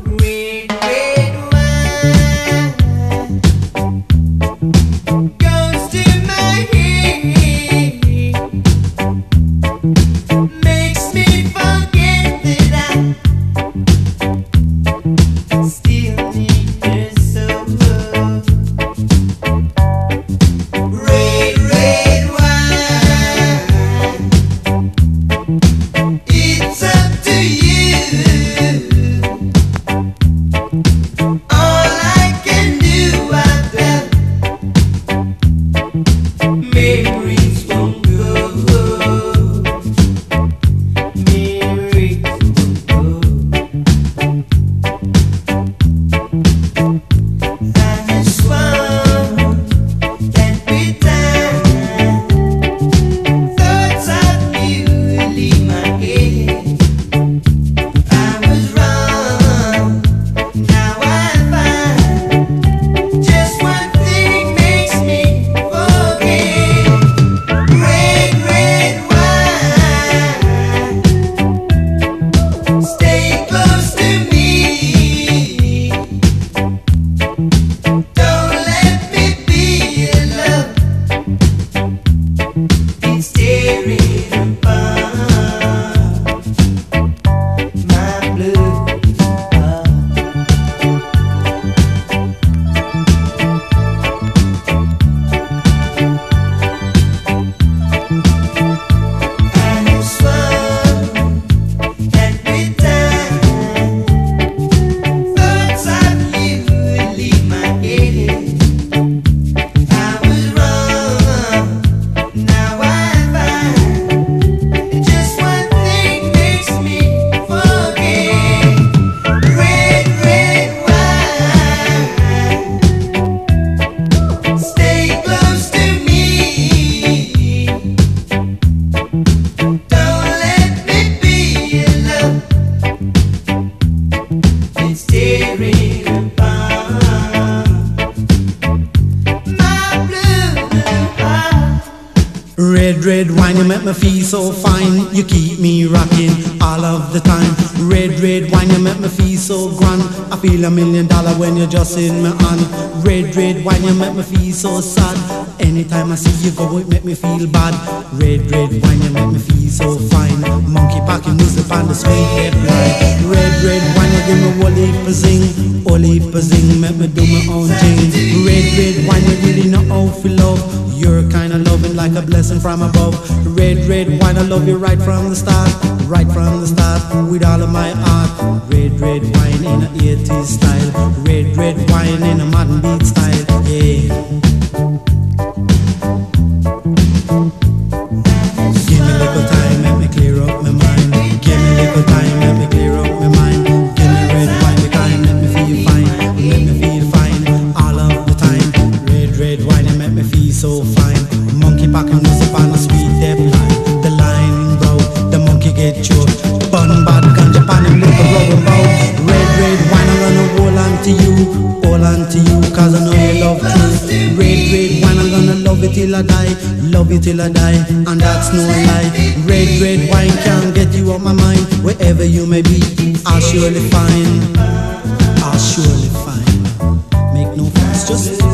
Red, red wine goes to my head, makes me forget that I still need her so. Red, red wine, it's up to you. All I can do, memories won't go. Memories won't go. I swung that with time. Thoughts of you leave my head. I was wrong. Now I find just one thing makes me forget. Red, red wine, stay close to me. Don't let me be alone. It's tearing apart my blue heart. I swung that with time. Thoughts of you leave my head. I was wrong. Now I find just one thing makes me forget. Red, red wine, stay close to me. Don't let me be alone. It's tearing apart my blue heart. Red, red wine, you make me feel so fine. You keep me rocking all of the time. Red, red wine, you make me feel so grand. I feel $1 million when you're just in my hand. Red, red wine, you make me feel so sad. Anytime I see you go, it make me feel bad. Red, red wine, you make me feel so fine. Monkey packing music on the sweet head line. Red, red wine, you give me whole heap of zing. Whole heap of zing, make me do my own thing. Red, red wine, you really know how to love. You're kind of loving like a blessing from above. Red, red wine, I love you right from the start. Right from the start, with all of my heart. Red, red wine in a 80s style. Red, red wine in a modern beat style. Yeah. Give me a little time, let me clear up my mind. Give me a little time, let me clear up my mind. Give me red wine, the kind, let me feel fine. Let me feel fine all of the time. Red, red wine, you make me feel so fine. Monkey packing music on a sweet step line. The line, bro, the monkey get choked. Bun bad ganja pan him like a rubber bow. Red, red wine, I'm gonna hold on to you. Hold on to you, cause I know you love truth. Red, red wine, I'm gonna love it till I die. Love you till I die, and that's no lie. Red, red wine can't get you out my mind. Wherever you may be, I'll surely find. I'll surely find. Make no fuss, just